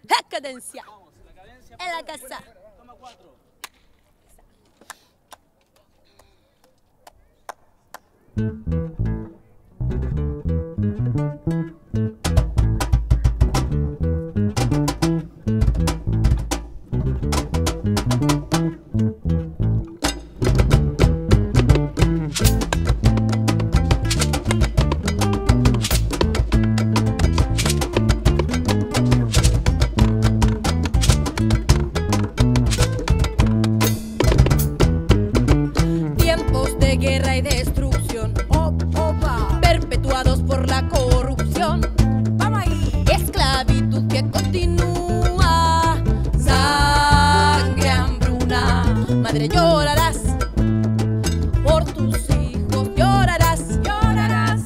La cadencia. En la casa. Toma 4. Tiempos de guerra y destrucción, perpetuados por la corrupción. Vamos ahí. Esclavitud que continúa, sangre, hambruna. Madre, llorarás por tus hijos, llorarás, llorarás.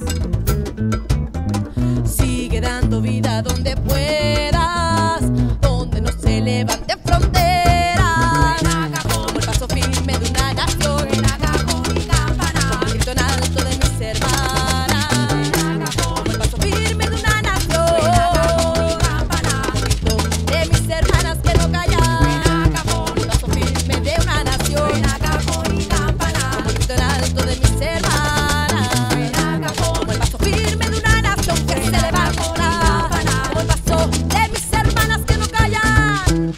Sigue dando vida donde puedas, donde no se levanten fronteras. Como el paso firme de una nación, como el grito en alto de mis hermanas. Como el paso firme de una nación, como el grito de mis hermanas que no callan. Como el paso firme de una nación, como el grito en alto de mis hermanas. Como el paso firme de una nación que se levanta. Como el paso de mis hermanas que no callan.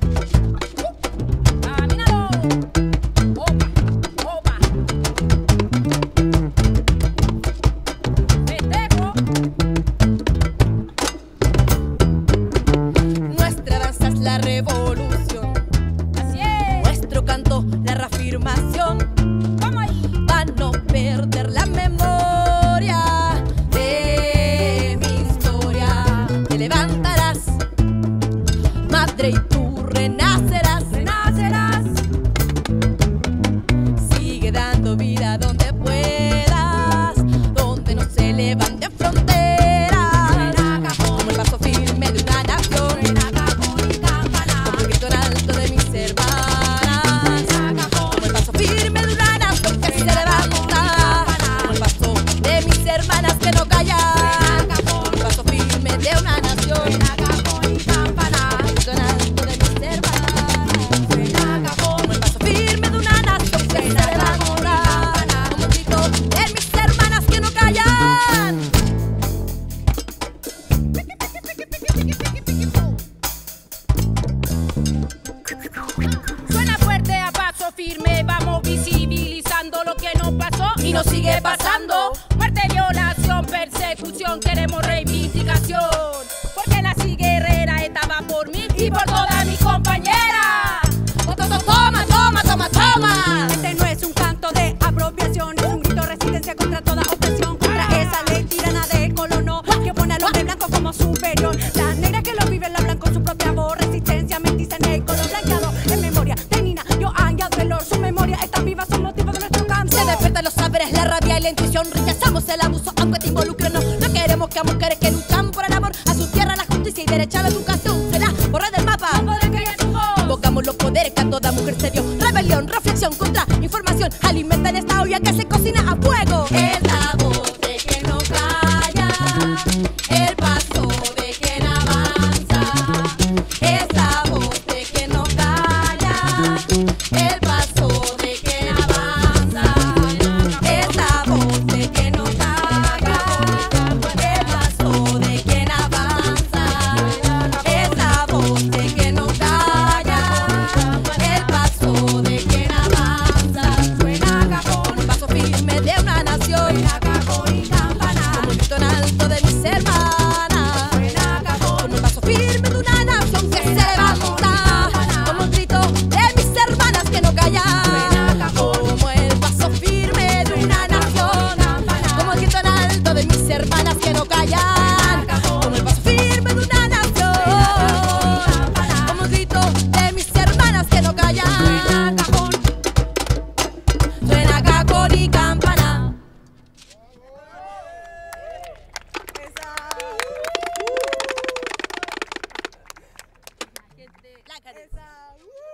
Camínalo. Opa, opa. Festejo. Nuestra danza es la revolución. Así es. Nuestro canto, la reafirmación. Vamos ahí. Para no perder la memoria de mi historia. Te levantarás, madre, y tú renacerás, renacerás. Sigue dando vida donde puedas, donde no se levanten fronteras. Como el paso firme de una nación, como el grito en alto de mis hermanas. Como el paso firme de una nación que se levanta. Como el paso de mis hermanas que no callan. Como el paso firme de una nación, como el grito en alto de mis hermanas. Como el paso firme de una nación que se levanta. Como el grito de mis hermanas que no callan. Suena fuerte a paso firme, vamos visibilizando lo que nos pasó y nos sigue pasando. Muerte, violación, persecución, queremos reivindicación. Porque nací guerrera, estaba por mí y por todas mis compañeras. Toma, toma, toma, toma. Este no es un canto de apropiación, es un grito de resistencia contra toda opresión, contra esa ley tirana del colono que pone al hombre blanco como superior. La negra que lo vive la blanco con su propia voz, resistencia mestiza en el color blanqueado. En memoria de Nina, yo añado el olor, su memoria está viva, son motivos de nuestro campo. Se despiertan los saberes, la rabia y la intuición. Rechazamos el abuso, aunque te involucre o no. No queremos que a mujeres que luchan por el amor a su tierra, la justicia y derecho a la educación se la borra del mapa. Invocamos los poderes que a toda mujer se dio. Rebelión, reflexión, contra información. Alimentan esta olla que se cocina a fuego. Es la voz de quien no calla, el paso de quien avanza. Es la voz de quien no calla, el paso de quien avanza. Es la voz de quien no calla, el paso de quien avanza. Es la voz de quien no calla, el paso de quien avanza. Suena cajón, el paso firme de una nación. Suena cajón y campana, como el grito en alto de mis hermanas. Suena cajón, como el paso firme de una nación que se levanta. Como el grito de mis hermanas que no callan. Suena cajón, como el paso firme de una nación. Como el grito en alto de mis hermanas que no callan. Como el paso firme de una nación. Como el grito de mis hermanas que no callan. Suena cajón y campana. Esa.